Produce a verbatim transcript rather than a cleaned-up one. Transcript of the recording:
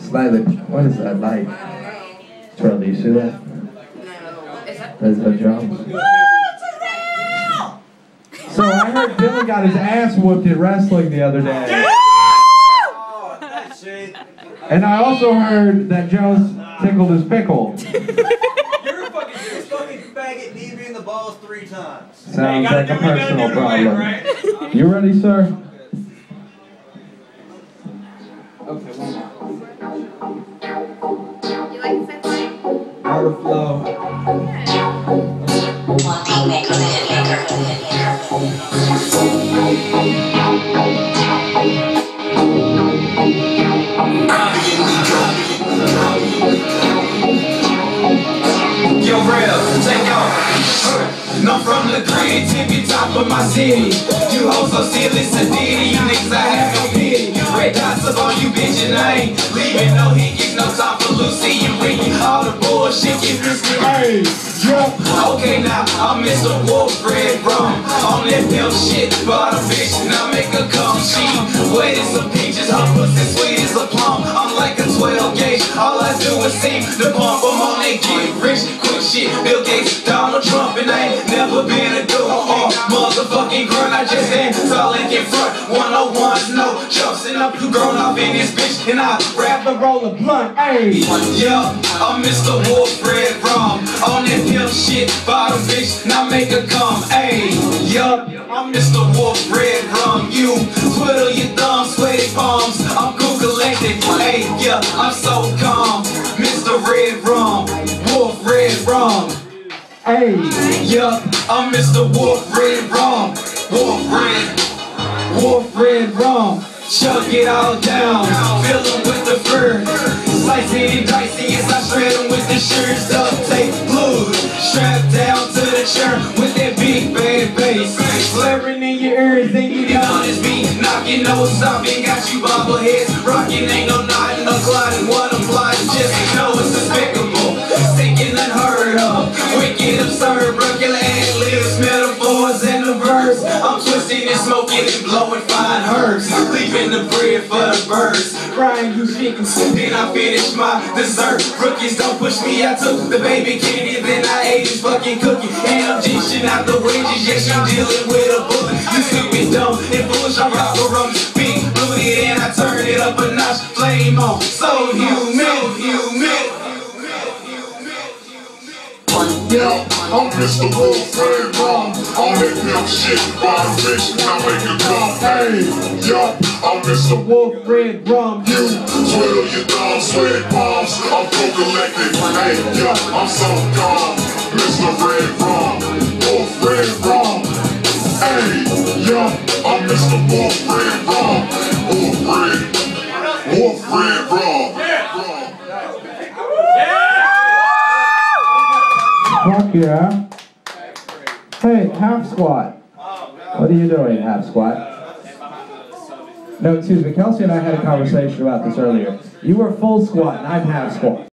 Slightly. What is that like? Terrell, do you see that? No. Is that? That's the drums. So I heard Dylan got his ass whooped at wrestling the other day. And I also heard that Joe tickled his pickle. You're a fucking, you're a fucking faggot, knee me in the balls three times. Sounds like a personal problem. You ready, sir? Okay, one more. You like the same Art of flow. One beat maker, the hit maker, the hit Yo, real, take off. I'm from the grand tippy top of my city. You hoes so silly, Sadiddy. You niggas I have no pity. Red dots up on you, bitch, and I ain't leaving no hickeys. No time for Lucy and Ricky. All the bullshit get risky. Hey, yeah. Okay, now I'm Mister Wolfred Rum. On that pimp shit, bought a bitch and I make her come. She wet as some peaches, her pussy sweet as a plum. I'm like a twelve gauge. All I do is seem to pump. I'm on that get rich quick shit. Bill Gates, Donald Trump, and I ain't never been a do or motherfucking grunt. I just stand tall and in front. one oh ones, no jumps, and I'm too grown up in this bitch, and I rap and roll a blunt. Ayy, yeah, I'm Mister Wolfred Rum. On that pimp shit, bottom bitch, now make her come. Ayy, yeah, I'm Mister Wolfred Rum. You twiddle your thumbs, sweaty palms. I'm cool collected. Ayy, yeah, I'm so calm. Mister Red Rum, Wolf Red Rum. Hey, yeah, I'm Mister Wolf Red Rum. Wolf Red, Wolf Red Rum. Chuck it all down, fill them with the fur. Slice it and dice it, yes, I shred them with the shirts. Duct tape glued, strapped down to the chair with that big bad bass. Blaring in your ears and you know this beat. Knocking, no stopping, got you bobbleheads. Rocking, ain't no nodding, no gliding. What I'm blind, just know it's despicable. Sick and unheard of, wicked, absurd, regular ad-libs, metaphors and the verse. I'm twisting and smoking and blowing fine herbs, leaving the bread for the birds. Crying, you chickens, then I finish my dessert. Rookies, don't push me, I took the baby candy, then I ate his fucking cookie. And I'm dishing out the wages, yes, you dealing with a bullet. You stupid, dumb, and foolish, I rock a rum, big booty, and I turn it up a notch, flame on. So human, human. Yeah, I'm Mister Wolfred Rum. On that pimp shit, bottom bitch, and I make it come. Hey, yeah, I'm Mister Wolfred Rum. You twiddle your thumbs, sweat palms. I'm cool collected. Hey, yeah, I'm so calm. Mister Red Rum, Wolfred Rum. Hey, yeah, I'm Mister Wolfred Rum. Wolfred, Wolfred Rum. Fuck yeah. Hey, half squat. What are you doing, half squat? No, excuse me. Kelsey and I had a conversation about this earlier. You were full squat and I'm half squat.